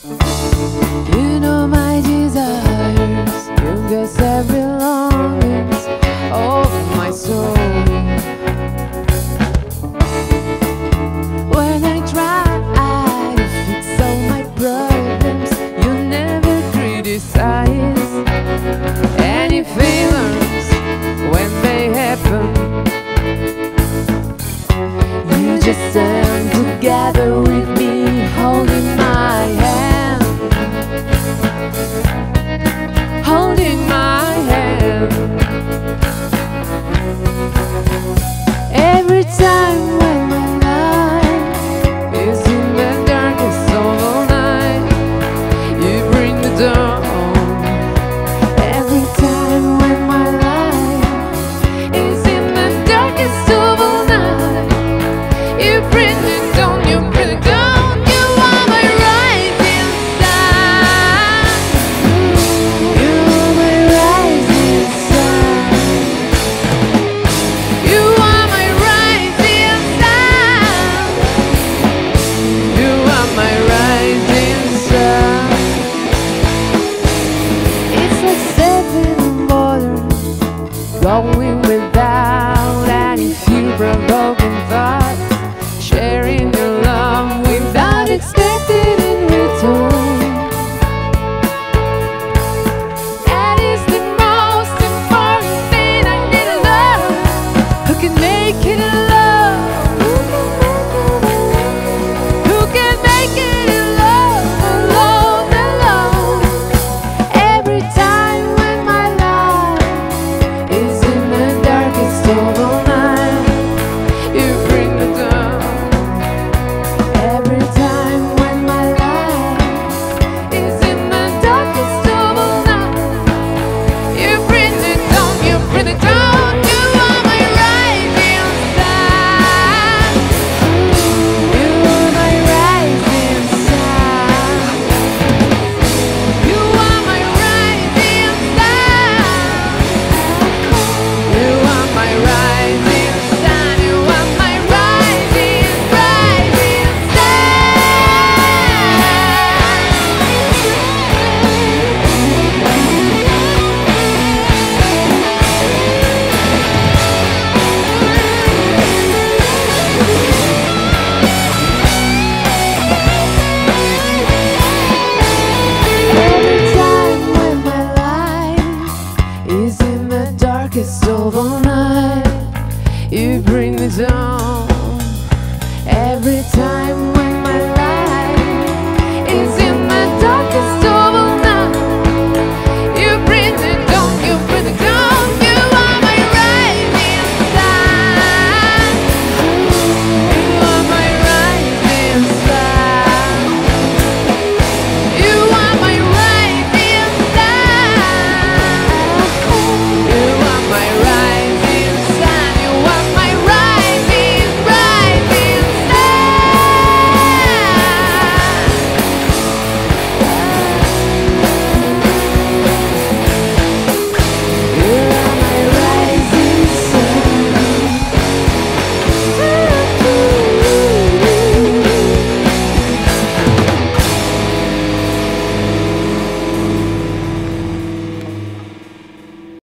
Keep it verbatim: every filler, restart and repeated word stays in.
You know my desires, you guess every longings of my soul. When I try to fix all my problems, you never criticize any feelings when they happen. You just stand together with me, holding my hand, holding my hand. Every time when my life is in the darkest of all night, you bring me down. Every time when my life is in the darkest of all night, you bring me down, you bring me down. You are my rising sun. You are my rising sun. You are my rising sun. You are my rising sun. It's like seven waters going without any few broken thoughts, sharing your love without expecting in return. That is the most important thing I need to learn. Who can make it in love? Who can make it in love? Alone, alone. Every time when my life is in the darkest of all night, you bring me down. Every time when my life is in the darkest of all night, you bring me down, you bring me down. You are my rising sun. You are my rising sun. You are my rising sun. You are my rising sun. You are my rising, rising Every time when my life is in the darkest of all night, you bring me down. Every time